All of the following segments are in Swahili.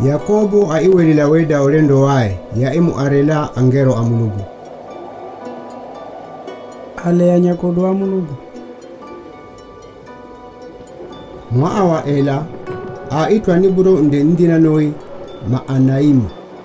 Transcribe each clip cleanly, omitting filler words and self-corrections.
Yakobo aiwelila weda olendo wae ya imu arela angero amulugu. Ale ya nyakodo amulugu. Mwa wa ela aitwa niburo nde ndina noi Maanaimu.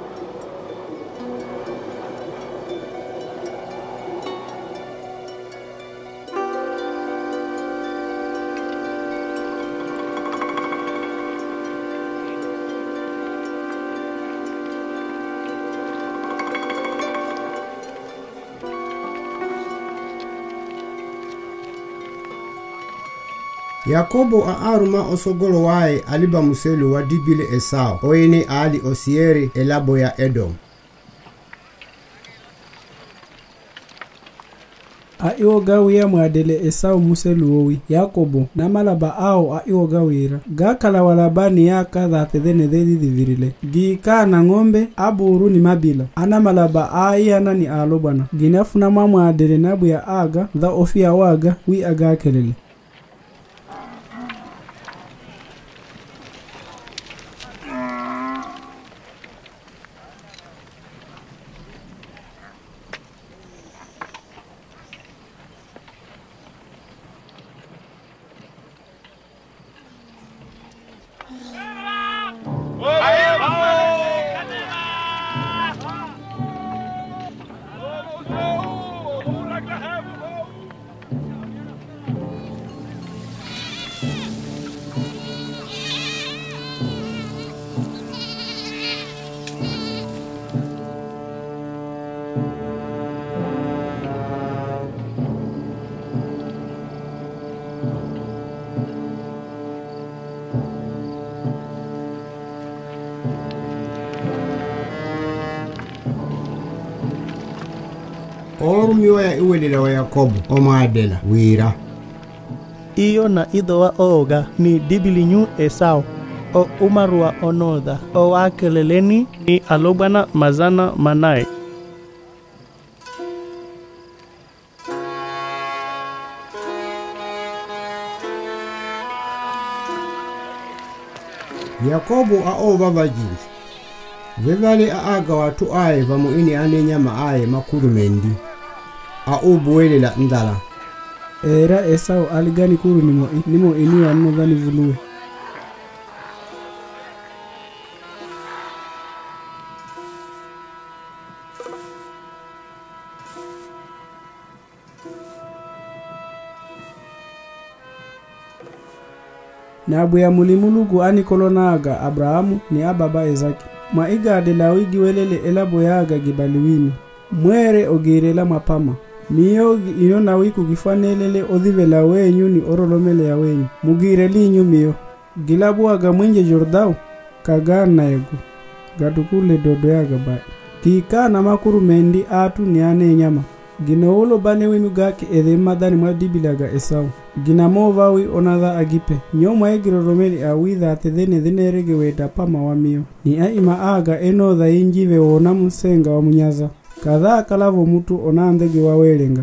Yakobo aaruma osogolo wae aliba muselu wa dibile Esau oini ali osieri elabo ya Edom. Aiwogawia mwadele Esau muselu owi Yakobo na malaba ao aiwogawira gakala walabani yaka thatedhene virile gika na ng'ombe aburu ni mabila ana malaba aiyana ni alobana ginafuna mwadele nabu ya aga dha ofia waga wi aga kelele. Orumio ya iwelila wa Yakobo omaadela wira. Iyo na idhowa ooga ni dibilinyu Esau o umarua onodha o wakeleleni ni alobana mazana manae. Yakobo aova vajinji. Vevale aaga watu ae vamuini ane nyama ae makuru mendi. Aubuwelela ndala. Era Esau aligani kuru nimo inu anodhani vuluwe. Na abu ya mulimulugu ani kolonaga Abrahamu ni ababa Ezaki. Maiga adelawigi welele elabo yaga gibaliwimi. Mwere ogirela mapama. Miyo ino na wiku gifanelele odhivela wenyu ni orolomele ya wenyu. Mugireli inyu miyo. Gilabu aga mwenje Jordao. Kagana egu. Gatukule dodo yaga bai. Kika na makuru mendi atu ni ane nyama. Gina olo bane winu gaki edhe madani mwadibilaga Esau. Gina movawi onadha agipe. Nyoma egiroromeli awidha atedhene dhene rege weda pama wa miyo. Ni aima aga enodha injive wona musenga wa munyaza. Kadhaa kalavo mutu onandege wawelenga.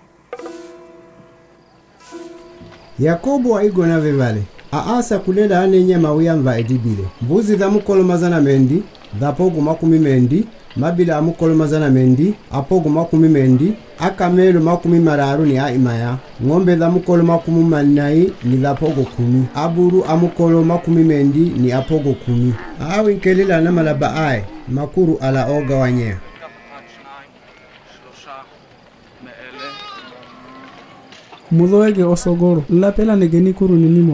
Yakobo aigona vevale. Aasa kulela ane nyama uyamva edibile. Mbuzi dha mukolo mazana mendi. Dhapogu makumi mendi. Mabila amukolo mazana mendi. Apogu makumi mendi. Akamelo makumi mararu ni aimaya. Ngombe dha mukolo makumi manai ni dhapogo 10. Aburu amukolo makumi mendi ni apogo 10. Awi nkelela na malaba ae. Makuru ala oga wanyea. Mudhoege osogoro. Lapela negeni kuru ninimo.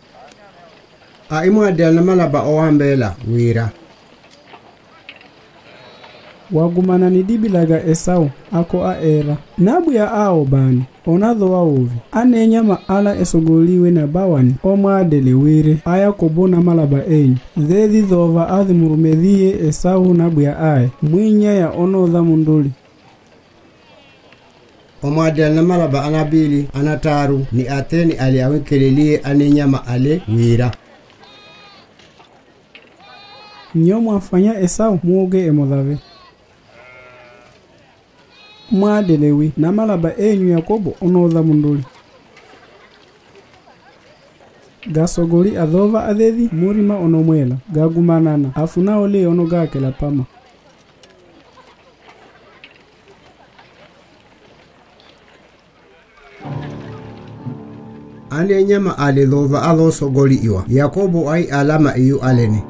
Aimu adel na malaba owambela wira. Wagumana ni dibilaga Esau ako aera. Nabu ya ao bani. Onadho wa ovi. Ane nyama ala esogoliwe na bawani. Omaadele wire. Yakobo na malaba enyu. Dhedhi dhova adhi murumedhie Esau nabu ya ae. Mwinya ya onodha munduli. Omadel na malaba anabili anataru ni ateni aliawekelelie ane nyama ale wira. Nyomu afanya Esau muoge emodhave. Mwadelewi na malaba enyu Yakobo onodha munduli. gasogoli adhova adhethi murima onomwela gagumanana afuna ole ono gakela pama. Ane nyama ale dhova alo sogoli iwa. Yakobo ai alama iyo alene.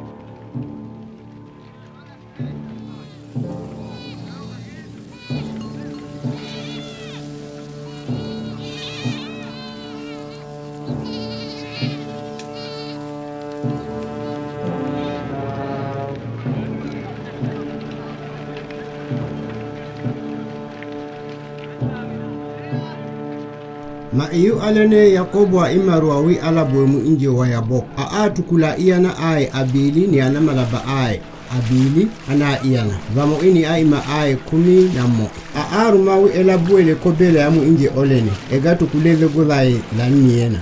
Ma iyo alene Yakobo a imaru awi alaboemu inje wa yabok. Tukula iyana ai abili ni anamalaba ai. Abili ana iyana. Vamo ini aima ai 11. Rumawi elabuele kobele amu inje olene. Ega tukuleze gulai laniena.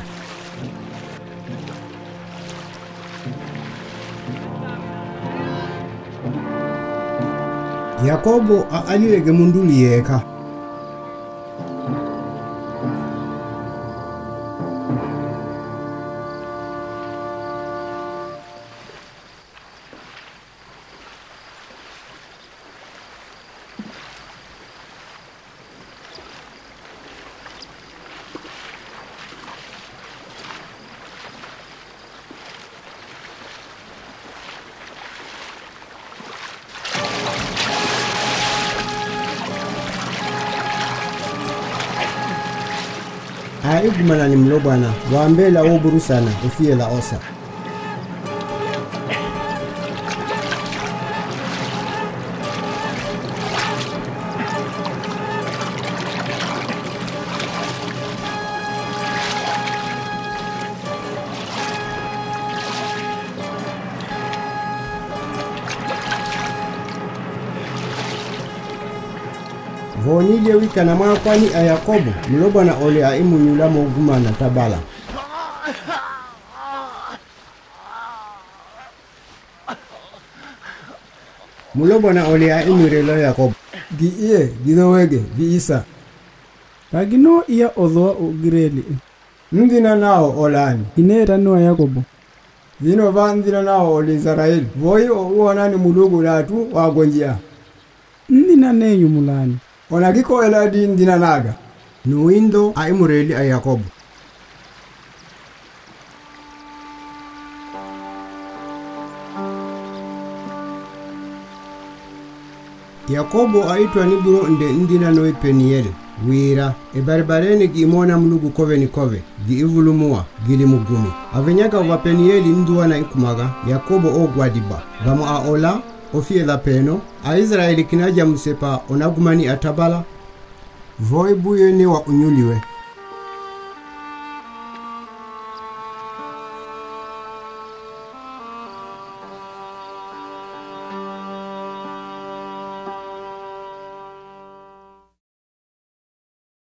Yakobo alilege munduli yeka. Igumana ni mlobana wambela oburu sana ufie la osa. Vonile wika na mwakwani a Yakobo mlobana ole a imunyula mogumana tabala. Mlobana ole a imurelo Yakobo. Gi iye ginowege gi isa. Kagino iya odhoa ogireli. Ndina nao olani. Inera no Yakobo. Vino vandina nao ole Israeli. Voi uonani mulugu latu wagonjia. Ndina nenyu mulani. Onagiko eladi ndina naga. Nuindo a imureli a Yakobo. Yakobo aitwa niburo nde ndina noe Peniel. Wira ebarbarene gimona mlugu kove ni kove gi ivulumua gili mugumi. Avenyaka wa Penieli nduwa na ikumaga Yakobo ogwadiba. Vamo a ola ofie la peno a Israeli kinaja msepa onagumani atabala. Voi buye ni wa unyuliwe.